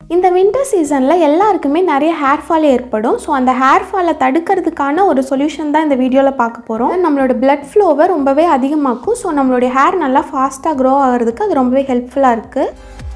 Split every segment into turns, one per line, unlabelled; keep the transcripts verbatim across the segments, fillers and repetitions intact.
இந்த வின்டர் சீசனில் எல்லாருக்குமே நிறைய ஹேர் ஃபால் ஏற்படும். ஸோ அந்த ஹேர் ஃபாலை தடுக்கிறதுக்கான ஒரு சொல்யூஷன் தான் இந்த வீடியோவில் பார்க்க போகிறோம். நம்மளோட பிளட் ஃப்ளோவை ரொம்பவே அதிகமாக்கும். ஸோ நம்மளுடைய ஹேர் நல்லா ஃபாஸ்ட்டாக க்ரோ ஆகிறதுக்கு அது ரொம்பவே ஹெல்ப்ஃபுல்லாக இருக்குது.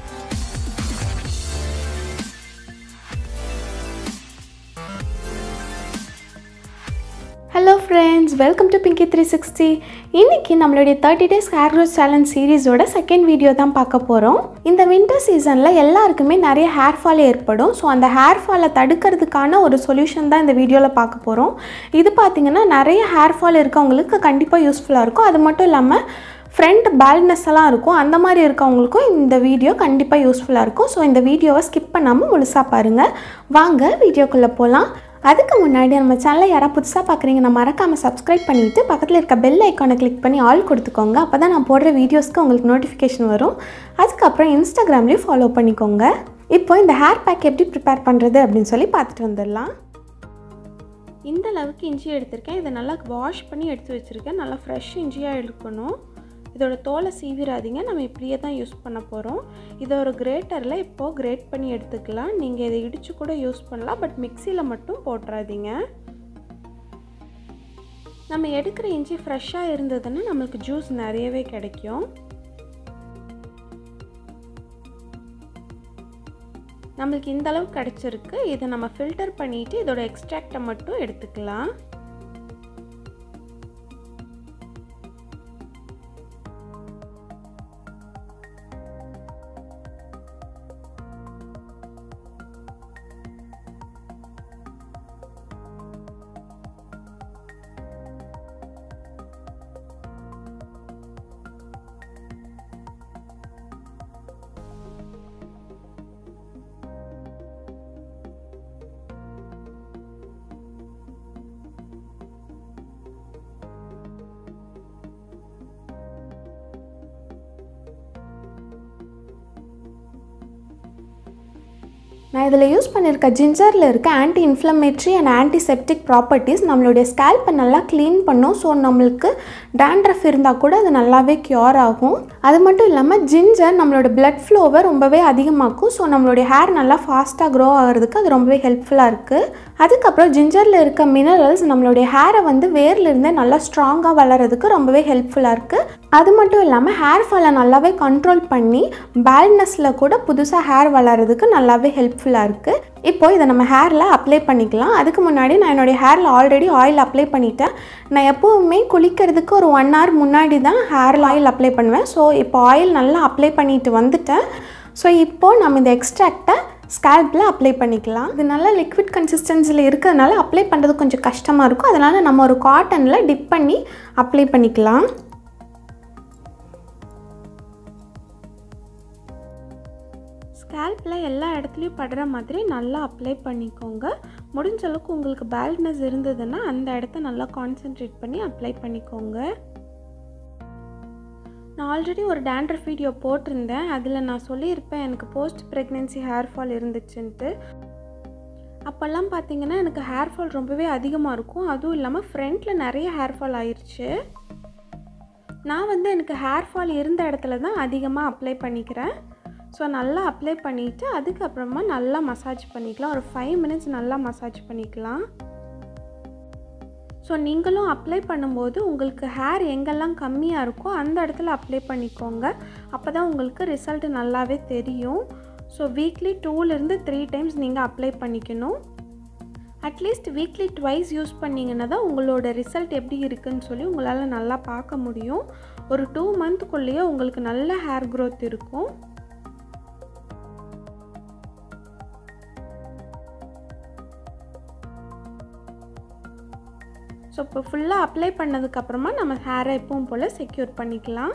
Hello friends, welcome to Pinky three sixty. இன்றைக்கி நம்மளுடைய thirty days hair growth challenge சீரீஸோட செகண்ட் வீடியோ தான் பார்க்க போகிறோம். இந்த வின்டர் சீசனில் எல்லாருக்குமே நிறைய ஹேர் ஃபால் ஏற்படும். ஸோ அந்த ஹேர் ஃபாலை தடுக்கிறதுக்கான ஒரு சொல்யூஷன் தான் இந்த வீடியோவில் பார்க்க போகிறோம். இது பார்த்திங்கன்னா நிறைய ஹேர் ஃபால் இருக்கவங்களுக்கு கண்டிப்பாக யூஸ்ஃபுல்லாக இருக்கும். அது மட்டும் இல்லாமல் ஃப்ரண்ட் பால்ட்னஸ் எல்லாம் இருக்கும், அந்த மாதிரி இருக்கவங்களுக்கும் இந்த வீடியோ கண்டிப்பாக யூஸ்ஃபுல்லாக இருக்கும். ஸோ இந்த வீடியோவை ஸ்கிப் பண்ணாமல் முழுசாக பாருங்கள். வாங்க வீடியோக்குள்ளே போகலாம். அதுக்கு முன்னாடி நம்ம சேனலை யாராவது புதுசாக பார்க்குறீங்கன்னா மறக்காமல் சப்ஸ்கிரைப் பண்ணிவிட்டு பக்கத்தில் இருக்க பெல் ஐக்கானை கிளிக் பண்ணி ஆல் கொடுத்துக்கோங்க. அப்போ தான் நான் போடுற வீடியோஸ்க்கு உங்களுக்கு நோட்டிஃபிகேஷன் வரும். அதுக்கப்புறம் இன்ஸ்டாகிராம்லேயும் ஃபாலோ பண்ணிக்கோங்க. இப்போ இந்த ஹேர் பேக் எப்படி ப்ரிப்பேர் பண்ணுறது அப்படின்னு சொல்லி பார்த்துட்டு வந்துடலாம். இந்த அளவுக்கு இஞ்சி எடுத்திருக்கேன். இதை நல்லா வாஷ் பண்ணி எடுத்து வச்சுருக்கேன். நல்லா ஃப்ரெஷ் இஞ்சியாக எடுக்கணும். இதோட தோலை சீவிராதிங்க, நம்ம இப்படியே தான் யூஸ் பண்ண போகிறோம். இதை ஒரு கிரேட்டரில் இப்போது கிரேட் பண்ணி எடுத்துக்கலாம். நீங்கள் இதை இடித்து கூட யூஸ் பண்ணலாம், பட் மிக்சியில் மட்டும் போட்டுறாதீங்க. நம்ம எடுக்கிற இஞ்சி ஃப்ரெஷ்ஷாக இருந்ததுன்னா நம்மளுக்கு ஜூஸ் நிறையவே கிடைக்கும். நம்மளுக்கு இந்த அளவுக்கு கிடச்சிருக்கு. இதை நம்ம ஃபில்டர் பண்ணிவிட்டு இதோட எக்ஸ்ட்ராக்டை மட்டும் எடுத்துக்கலாம். நான் இதில் யூஸ் பண்ணியிருக்க ஜிஞ்சரில் இருக்க anti inflammatory and antiseptic properties நம்மளுடைய ஸ்கேல்ப்பை நல்லா க்ளீன் பண்ணும். ஸோ நம்மளுக்கு டேண்ட்ரஃப் இருந்தால் கூட அது நல்லாவே க்யூர் ஆகும். அது மட்டும் இல்லாமல் ஜிஞ்சர் நம்மளோட பிளட் ஃப்ளோவை ரொம்பவே அதிகமாக்கும். ஸோ நம்மளுடைய ஹேர் நல்லா ஃபாஸ்ட்டாக க்ரோ ஆகிறதுக்கு அது ரொம்பவே ஹெல்ப்ஃபுல்லாக இருக்குது. அதுக்கப்புறம் ஜிஞ்சரில் இருக்க மினரல்ஸ் நம்மளுடைய ஹேரை வந்து வேர்லேருந்தே நல்லா ஸ்ட்ராங்காக வளர்கிறதுக்கு ரொம்பவே ஹெல்ப்ஃபுல்லாக இருக்குது. அது மட்டும் இல்லாமல் ஹேர் ஃபாலை நல்லாவே கண்ட்ரோல் பண்ணி பால்ட்னஸில் கூட புதுசாக ஹேர் வளர்கிறதுக்கு நல்லாவே ஹெல்ப்ஃபுல்லாக இருக்குது. இப்போ இதை நம்ம ஹேரில் அப்ளை பண்ணிக்கலாம். அதுக்கு முன்னாடி நான் என்னுடைய ஹேரில் ஆல்ரெடி ஆயில் அப்ளை பண்ணிட்டேன். நான் எப்போவுமே குளிக்கிறதுக்கு ஒரு ஒன் ஹவர் முன்னாடி தான் ஹேரில் ஆயில் அப்ளை பண்ணுவேன். ஸோ இப்போ ஆயில் நல்லா அப்ளை பண்ணிட்டு வந்துட்டேன். ஸோ இப்போது நம்ம இந்த எக்ஸ்ட்ராக்டை ஸ்கேல்பில் அப்ளை பண்ணிக்கலாம். இது நல்லா லிக்விட் கன்சிஸ்டன்சியில் இருக்கிறதுனால அப்ளை பண்ணுறது கொஞ்சம் கஷ்டமாக இருக்கும். அதனால் நம்ம ஒரு காட்டனில் டிப் பண்ணி அப்ளை பண்ணிக்கலாம். ஸ்கேல்பில் எல்லா இடத்துலையும் படுற மாதிரி நல்லா அப்ளை பண்ணிக்கோங்க. முடிஞ்ச அளவுக்கு உங்களுக்கு பால்ட்னஸ் இருந்ததுன்னா அந்த இடத்த நல்லா கான்சென்ட்ரேட் பண்ணி அப்ளை பண்ணிக்கோங்க. நான் ஆல்ரெடி ஒரு டேண்ட்ரஃப் வீடியோ போட்டிருந்தேன். அதில் நான் சொல்லியிருப்பேன் எனக்கு போஸ்ட் ப்ரெக்னென்சி ஹேர் ஃபால் இருந்துச்சுன்ட்டு. அப்போல்லாம் பார்த்திங்கன்னா எனக்கு ஹேர் ஃபால் ரொம்பவே அதிகமாக இருக்கும். அதுவும் இல்லாமல் ஃப்ரண்ட்டில் நிறைய ஹேர் ஃபால் ஆயிடுச்சு. நான் வந்து எனக்கு ஹேர் ஃபால் இருந்த இடத்துல தான் அதிகமாக அப்ளை பண்ணிக்கிறேன். ஸோ நல்லா அப்ளை பண்ணிவிட்டு அதுக்கப்புறமா நல்லா மசாஜ் பண்ணிக்கலாம். ஒரு ஃபைவ் மினிட்ஸ் நல்லா மசாஜ் பண்ணிக்கலாம். ஸோ நீங்களும் அப்ளை பண்ணும்போது உங்களுக்கு ஹேர் எங்கெல்லாம் கம்மியாக இருக்கோ அந்த இடத்துல அப்ளை பண்ணிக்கோங்க. அப்போ தான் உங்களுக்கு ரிசல்ட் நல்லாவே தெரியும். ஸோ வீக்லி டூலேருந்து த்ரீ டைம்ஸ் நீங்கள் அப்ளை பண்ணிக்கணும். அட்லீஸ்ட் வீக்லி ட்வைஸ் யூஸ் பண்ணிங்கன்னா தான் உங்களோட ரிசல்ட் எப்படி இருக்குதுன்னு சொல்லி உங்களால் நல்லா பார்க்க முடியும். ஒரு டூ மந்த்துக்குள்ளேயே உங்களுக்கு நல்ல ஹேர் க்ரோத் இருக்கும். ஸோ இப்போ ஃபுல்லாக அப்ளை பண்ணதுக்கப்புறமா நம்ம ஹேரை எப்பவும் போல் செக்யூர் பண்ணிக்கலாம்.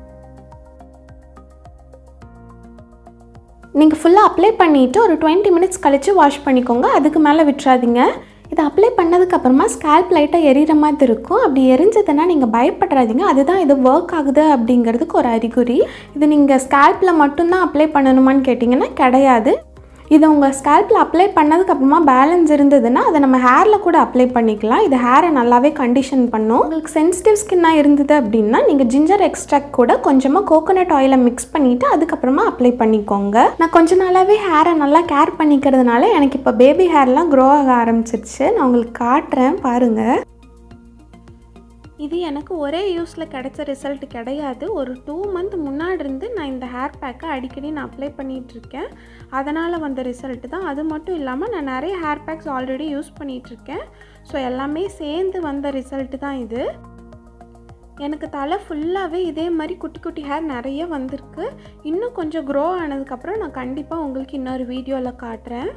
நீங்கள் ஃபுல்லாக அப்ளை பண்ணிவிட்டு ஒரு டுவெண்ட்டி மினிட்ஸ் கழித்து வாஷ் பண்ணிக்கோங்க. அதுக்கு மேலே விட்டுறாதீங்க. இதை அப்ளை பண்ணதுக்கப்புறமா ஸ்கேல்ப் லைட்டாக எரிகிற மாதிரி இருக்கும். அப்படி எரிஞ்சதுன்னா நீங்கள் பயப்படாதீங்க. அதுதான் இது ஒர்க் ஆகுது அப்படிங்கிறதுக்கு ஒரு அறிகுறி. இது நீங்கள் ஸ்கேல்ப்பில் மட்டும்தான் அப்ளை பண்ணணுமான்னு கேட்டிங்கன்னா கிடையாது. இதை உங்கள் ஸ்கேல்பில் அப்ளை பண்ணதுக்கப்புறமா பேலன்ஸ் இருந்ததுன்னா அதை நம்ம ஹேரில் கூட அப்ளை பண்ணிக்கலாம். இது ஹேரை நல்லாவே கண்டிஷன் பண்ணும். உங்களுக்கு சென்சிட்டிவ் ஸ்கின்னாக இருந்தது அப்படின்னா நீங்கள் ஜிஞ்சர் எக்ஸ்ட்ராக்ட் கூட கொஞ்சமாக கோகோனட் ஆயிலை மிக்ஸ் பண்ணிவிட்டு அதுக்கப்புறமா அப்ளை பண்ணிக்கோங்க. நான் கொஞ்ச நாளாகவே ஹேரை நல்லா கேர் பண்ணிக்கிறதுனால எனக்கு இப்போ பேபி ஹேர்லாம் க்ரோ ஆக ஆரம்பிச்சிருச்சு. நான் உங்களுக்கு காட்டுறேன் பாருங்கள். இது எனக்கு ஒரே யூஸில் கிடைச்ச ரிசல்ட் கிடையாது. ஒரு டூ மந்த் முன்னாடி இருந்து நான் இந்த ஹேர் பேக்கை அடிக்கடி நான் அப்ளை பண்ணிகிட்ருக்கேன். அதனால் வந்த ரிசல்ட் தான். அது மட்டும் இல்லாமல் நான் நிறைய ஹேர் பேக்ஸ் ஆல்ரெடி யூஸ் பண்ணிகிட்ருக்கேன். ஸோ எல்லாமே சேர்ந்து வந்த ரிசல்ட்டு தான் இது. எனக்கு தலை ஃபுல்லாகவே இதே மாதிரி குட்டி குட்டி ஹேர் நிறைய வந்திருக்கு. இன்னும் கொஞ்சம் க்ரோ ஆனதுக்கப்புறம் நான் கண்டிப்பாக உங்களுக்கு இன்னொரு வீடியோவில் காட்டுறேன்.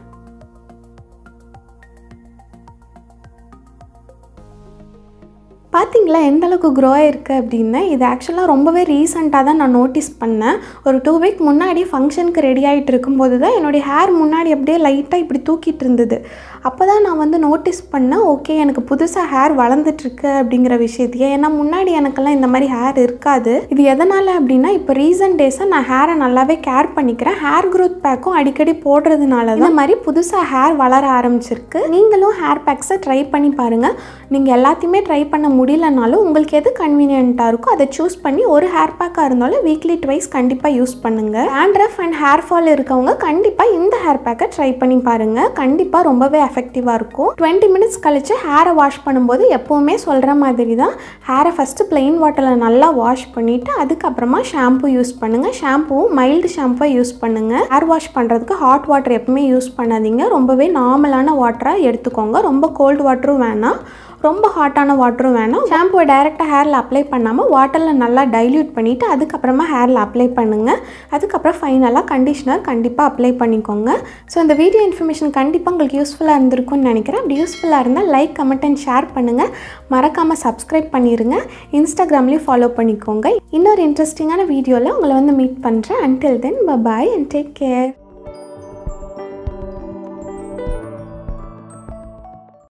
பார்த்தீங்களா எந்த அளவுக்கு க்ரோ ஆகிருக்கு அப்படின்னு. இது ஆக்சுவலாக ரொம்பவே ரீசெண்டாக தான் நான் நோட்டீஸ் பண்ணேன். ஒரு டூ வீக் முன்னாடி ஃபங்க்ஷனுக்கு ரெடி ஆகிட்டு இருக்கும்போது தான் என்னுடைய ஹேர் முன்னாடி அப்படியே லைட்டாக இப்படி தூக்கிட்டு இருந்தது. அப்போ தான் நான் வந்து நோட்டீஸ் பண்ணேன், ஓகே எனக்கு புதுசாக ஹேர் வளர்ந்துட்டுருக்கு அப்படிங்கிற விஷயத்தையே. ஏன்னா முன்னாடி எனக்கெல்லாம் இந்த மாதிரி ஹேர் இருக்காது. இது எதனால் அப்படின்னா இப்போ ரீசன்ட் டேஸாக நான் ஹேரை நல்லாவே கேர் பண்ணிக்கிறேன். ஹேர் க்ரோத் பேக்கும் அடிக்கடி போடுறதுனால தான் இந்த மாதிரி புதுசாக ஹேர் வளர ஆரம்பிச்சிருக்கு. நீங்களும் ஹேர் பேக்ஸை ட்ரை பண்ணி பாருங்கள். நீங்கள் எல்லாத்தையுமே ட்ரை பண்ண முடியலனாலும் உங்களுக்கு எது கன்வீனியண்ட்டாக இருக்கோ அதை சூஸ் பண்ணி ஒரு ஹேர் பேக்காக இருந்தாலும் வீக்லி ட்வைஸ் கண்டிப்பாக யூஸ் பண்ணுங்கள். டேண்ட்ரஃப் அண்ட் ஹேர் ஃபால் இருக்கவங்க கண்டிப்பாக இந்த ஹேர் பேக்கை ட்ரை பண்ணி பாருங்கள். கண்டிப்பாக ரொம்பவே எஃபெக்டிவாக இருக்கும். டுவெண்ட்டி மினிட்ஸ் கழிச்சு ஹேரை வாஷ் பண்ணும்போது எப்போவுமே சொல்கிற மாதிரி தான் ஹேரை ஃபஸ்ட்டு பிளெயின் வாட்டரில் நல்லா வாஷ் பண்ணிவிட்டு அதுக்கப்புறமா ஷாம்பு யூஸ் பண்ணுங்கள். ஷாம்புவும் மைல்டு ஷாம்புவை யூஸ் பண்ணுங்கள். ஹேர் வாஷ் பண்ணுறதுக்கு ஹாட் வாட்டர் எப்பவுமே யூஸ் பண்ணாதீங்க. ரொம்பவே நார்மலான வாட்டராக எடுத்துக்கோங்க. ரொம்ப கோல்டு வாட்டரும் வேணாம், ரொம்ப ஹாட்டான வாட்டரும் வேணாம். ஷாம்புவை டைரெக்டாக ஹேரில் அப்ளை பண்ணாமல் வாட்டரில் நல்லா டைல்யூட் பண்ணிவிட்டு அதுக்கப்புறமா ஹேரில் அப்ளை பண்ணுங்கள். அதுக்கப்புறம் ஃபைனலாக கண்டிஷ்னர் கண்டிப்பாக அப்ளை பண்ணிக்கோங்க. ஸோ இந்த வீடியோ இன்ஃபர்மேஷன் கண்டிப்பாக உங்களுக்கு யூஸ்ஃபுல்லாக இருந்திருக்கும்னு நினைக்கிறேன். அப்படி யூஸ்ஃபுல்லாக இருந்தால் லைக், கமெண்ட் அண்ட் ஷேர் பண்ணுங்கள். மறக்காமல் சப்ஸ்கிரைப் பண்ணிடுங்க. இன்ஸ்டாகிராம்லேயும் ஃபாலோ பண்ணிக்கோங்க. இன்னொரு இன்ட்ரெஸ்டிங்கான வீடியோவில் உங்களை வந்து மீட் பண்ணுறேன். Until then bye and take care.